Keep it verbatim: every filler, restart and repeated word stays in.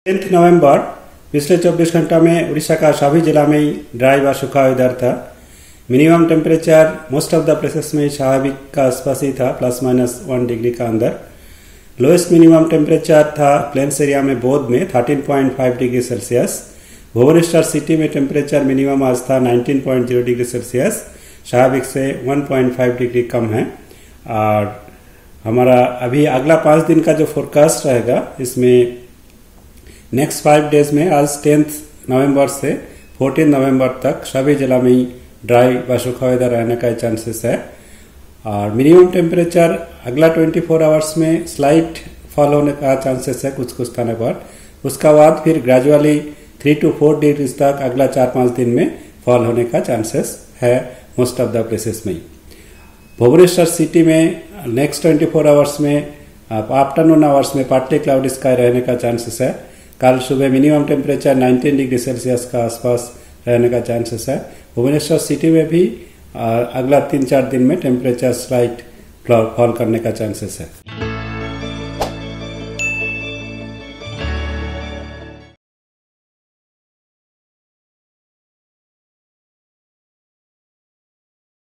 Tenth नवंबर पिछले चौबीस घंटा में उड़ीसा का सभी जिला में ही ड्राई व सूखा वेदर था। Minimum temperature most of the places में स्वाभाविक का आसपास ही था, प्लस माइनस वन डिग्री का अंदर। लोएस्ट मिनिमम टेम्परेचर था प्लेन्स एरिया में बौद्ध में thirteen point five degree Celsius. Bhubaneswar city में टेम्परेचर मिनिमम आज था nineteen point zero degree Celsius, स्वाभाविक से वन पॉइंट फाइव डिग्री कम है। और हमारा अभी अगला पाँच दिन का जो फोरकास्ट रहेगा, इसमें नेक्स्ट फाइव डेज में आज टेंथ नवंबर से फोर्टीन नवंबर तक सभी जिला में ही ड्राई व सूखा वेदर रहने का चांसेस है। और मिनिमम टेम्परेचर अगला ट्वेंटी फोर आवर्स में स्लाइट फॉल होने का चांसेस है कुछ कुछ स्थानों पर। उसका बाद फिर gradually three to four degree तक अगला चार पाँच दिन में फॉल होने का चांसेस है मोस्ट ऑफ द प्लेसेस में। भुवनेश्वर सिटी में नेक्स्ट ट्वेंटी फोर आवर्स में आफ्टरनून आवर्स में पार्टली क्लाउडी स्काई रहने का चांसेस है। कल सुबह minimum temperature nineteen degree Celsius का आसपास रहने का चांसेस है। भुवनेश्वर सिटी में भी अगला तीन चार दिन में टेम्परेचर स्लाइट फॉल करने का चांसेस है।